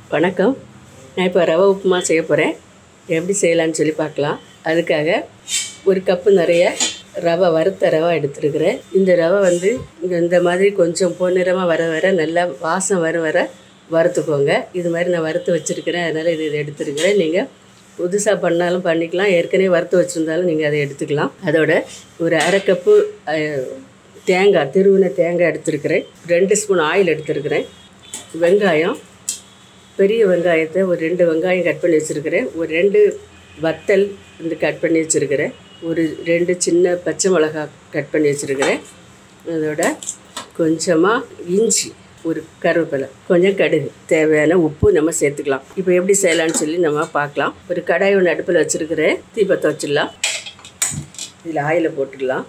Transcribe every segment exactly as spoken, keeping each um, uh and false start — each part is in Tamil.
வணக்கம். நான் இப்போ ரவை உப்புமா செய்ய போகிறேன். எப்படி செய்யலான்னு சொல்லி பார்க்கலாம். அதுக்காக ஒரு கப்பு நிறைய ரவை, வறுத்த ரவை எடுத்துருக்கிறேன். இந்த ரவை வந்து இந்த மாதிரி கொஞ்சம் பொன்னிறமாக வர வர நல்லா வாசம் வர வர வறுத்துக்கோங்க. இது மாதிரி நான் வறுத்து வச்சுருக்கிறேன், அதனால் இது இது எடுத்துருக்கிறேன். நீங்கள் புதுசாக பண்ணாலும் பண்ணிக்கலாம், ஏற்கனவே வறுத்து வச்சுருந்தாலும் நீங்கள் அதை எடுத்துக்கலாம். அதோட ஒரு அரை கப்பு தேங்காய், திருவின தேங்காய் எடுத்துருக்கிறேன். ரெண்டு ஸ்பூன் ஆயில் எடுத்துருக்கிறேன். வெங்காயம், பெரிய வெங்காயத்தை ஒரு ரெண்டு வெங்காயம் கட் பண்ணி வச்சுருக்கிறேன். ஒரு ரெண்டு வத்தல் வந்து கட் பண்ணி வச்சுருக்கிறேன். ஒரு ரெண்டு சின்ன பச்சை மிளகா கட் பண்ணி வச்சுருக்கிறேன். அதோட கொஞ்சமாக இஞ்சி, ஒரு கருவேப்பிலை, கொஞ்சம் கடுகு, தேவையான உப்பு நம்ம சேர்த்துக்கலாம். இப்போ எப்படி செய்யலான்னு சொல்லி நம்ம பார்க்கலாம். ஒரு கடாய் ஒன்று அடுப்பில் வச்சுருக்கிறேன். தீபத்தை வச்சிடலாம். இதில் ஆயிலை போட்டுடலாம்.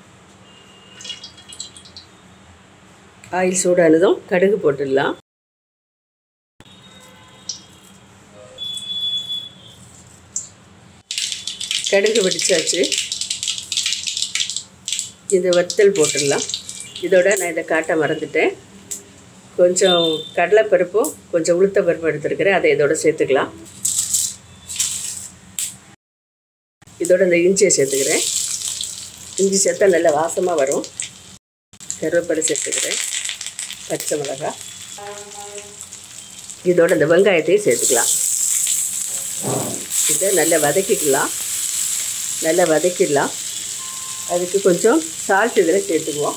ஆயில் சூடானதும் கடுகு போட்டுடலாம். கடுகு வெடிச்சாச்சு. இந்த வத்தல் போட்டுடலாம். இதோட நான் இதை காட்ட மறந்துட்டேன். கொஞ்சம் கடலைப்பருப்பும் கொஞ்சம் உளுத்த பருப்பும் எடுத்துருக்கிறேன். அதை இதோட சேர்த்துக்கலாம். இதோட இந்த இஞ்சியை சேர்த்துக்கிறேன். இஞ்சி சேர்த்தா நல்ல வாசமாக வரும். கருவேப்பிலை சேர்த்துக்கிறேன். பச்சை மிளகாய், இதோட இந்த வெங்காயத்தையும் சேர்த்துக்கலாம். இதை நல்லா வதக்கிக்கலாம். நல்லா வதக்கிடலாம். அதுக்கு கொஞ்சம் சால்ட் இதில் சேர்த்துக்குவோம்.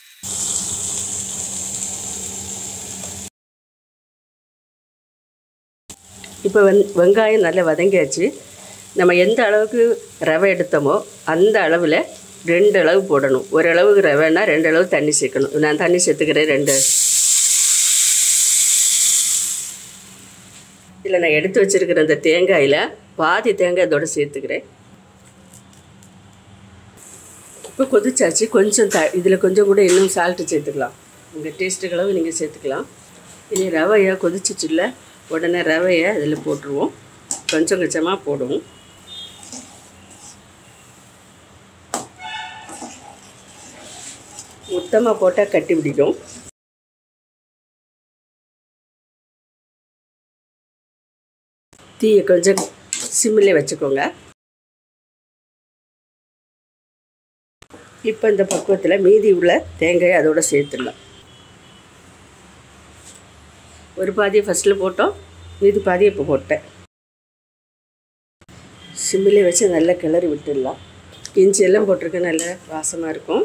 இப்போ வெங் வெங்காயம் நல்லா வதங்கியாச்சு. நம்ம எந்த அளவுக்கு ரவை எடுத்தோமோ அந்த அளவில் ரெண்டு அளவு போடணும். ஒரு அளவுக்கு ரவைன்னா ரெண்டு அளவு தண்ணி சேர்க்கணும். நான் தண்ணி சேர்த்துக்கிறேன் ரெண்டு. இல்லை, நான் எடுத்து வச்சுருக்கிற அந்த தேங்காயில் பாதி தேங்காய் இதோட சேர்த்துக்கிறேன். இப்போ கொதிச்சாச்சு. கொஞ்சம் த இதில் கொஞ்சம் கூட இன்னும் சால்ட்டு சேர்த்துக்கலாம். உங்கள் டேஸ்ட்டுக்கு அளவு நீங்கள் சேர்த்துக்கலாம். இனி ரவையை கொதிச்சிச்சு இல்லை, உடனே ரவையை இதில் போட்டுருவோம். கொஞ்சம் கொஞ்சமாக போடுவோம். மொத்தமாக போட்டால் கட்டி பிடிக்கும். தீயை கொஞ்சம் சிம்மில் வச்சுக்கோங்க. இப்போ இந்த பக்குவத்தில் மீதி உள்ள தேங்காயை அதோடு சேர்த்துடலாம். ஒரு பாதியை ஃபஸ்ட்டில் போட்டோம், மீதி பாதியை இப்போ போட்டேன். சிம்மிலே வச்சு நல்லா கிளறி விட்டுடலாம். இஞ்சி எல்லாம் போட்டிருக்க நல்ல வாசமாக இருக்கும்.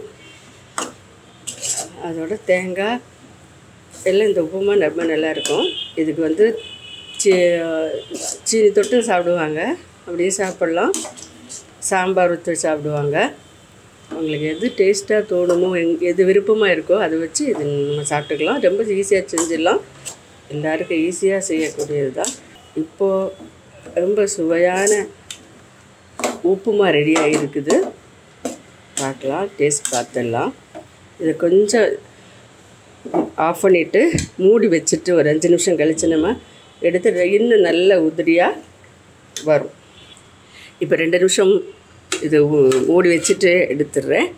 அதோட தேங்காய் எல்லாம் இந்த உப்புமா ரொம்ப நல்லாயிருக்கும். இதுக்கு வந்து சீ சீனி தொட்டு சாப்பிடுவாங்க, அப்படியே சாப்பிட்லாம். சாம்பார் ஊற்றி சாப்பிடுவாங்க. உங்களுக்கு எது டேஸ்ட்டாக தோணுமோ, எங் எது விருப்பமாக இருக்கோ அதை வச்சு இது நம்ம சாப்பிட்டுக்கலாம். ரொம்ப ஈஸியாக செஞ்சிடலாம். எல்லாருக்கும் ஈஸியாக செய்யக்கூடியது தான். இப்போது ரொம்ப சுவையான உப்புமா ரெடியாக இருக்குது. பார்க்கலாம், டேஸ்ட் பார்த்துடலாம். இதை கொஞ்சம் ஆஃப் பண்ணிவிட்டு மூடி வச்சுட்டு ஒரு அஞ்சு நிமிஷம் கழித்து நம்ம எடுத்து இன்னும் நல்ல உதிரியாக வரும். இப்போ ரெண்டு நிமிஷம் இது மூடி வச்சுட்டு எடுத்துடுறேன்.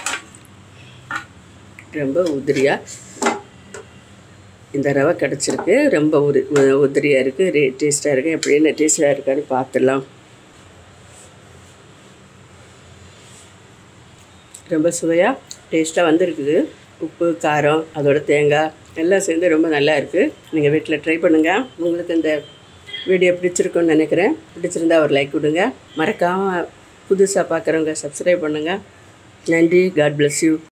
ரொம்ப உதிரியாக இந்த ரவை கிடச்சிருக்கு. ரொம்ப உரி உதிரியாக இருக்குது, டேஸ்ட்டாக இருக்குது. எப்படின்னு டேஸ்ட்டாக இருக்கான்னு பார்த்துடலாம். ரொம்ப சுவையாக டேஸ்ட்டாக வந்திருக்குது. உப்பு, காரம், அதோட தேங்காய் எல்லாம் சேர்ந்து ரொம்ப நல்லா இருக்குது. நீங்கள் வீட்டில் ட்ரை பண்ணுங்கள். உங்களுக்கு இந்த வீடியோ பிடிச்சிருக்குன்னு நினைக்கிறேன். பிடிச்சிருந்தா ஒரு லைக் கொடுங்க. மறக்காமல் புதுசாக பார்க்குறவங்க சப்ஸ்கிரைப் பண்ணுங்கள். நன்றி. God bless you.